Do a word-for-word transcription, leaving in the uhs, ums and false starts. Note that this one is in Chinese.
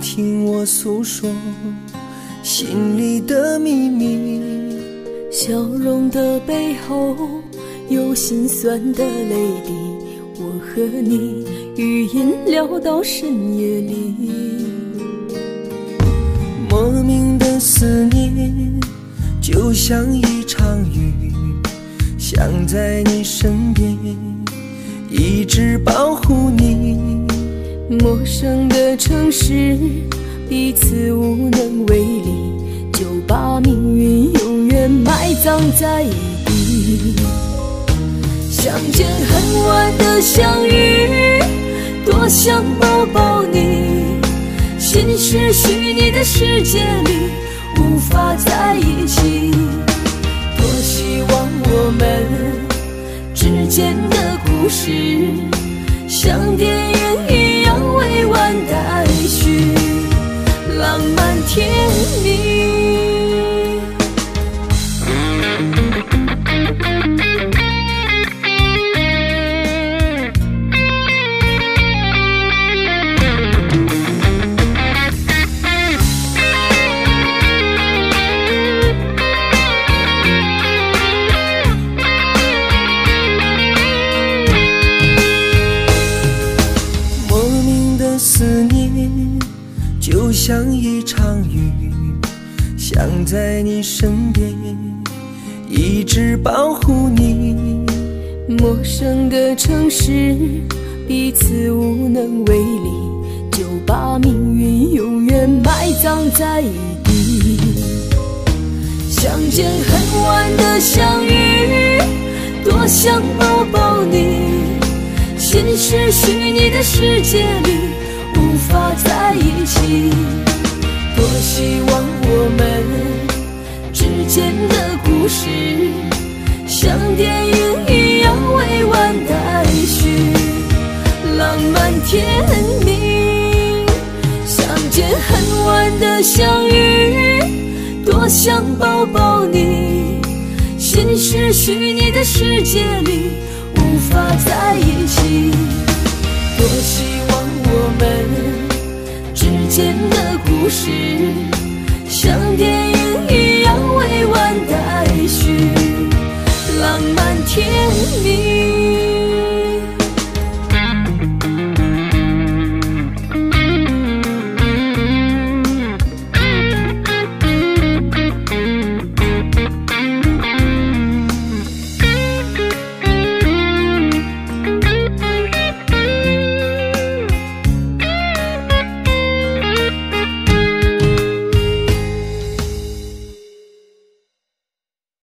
听我诉说心里的秘密。 笑容的背后有心酸的泪滴，我和你语音聊到深夜里。 莫名的思念就像一场雨，想在你身边一直保护你。 陌生的城市彼此无能为力，就把命运永远埋葬在一地。相见恨晚的相遇，多想抱抱你，心是虚拟的世界里无法在一起。多希望我们之间的故事像电影一样未完待续，浪漫甜蜜。 思念就像一场雨，想在你身边一直保护你。 陌生的城市彼此无能为力，就把命运永远埋葬在一地。相见恨晚的相遇，多想抱抱你，心是虚拟的世界里无法在一起。多希望我们之间的故事像电影一样未完待续，浪漫甜蜜。相见恨晚的相遇，多想抱抱你，心是虚拟的世界里无法在一起。多希望我们之间的故事像电影一样未完待续，浪漫甜蜜。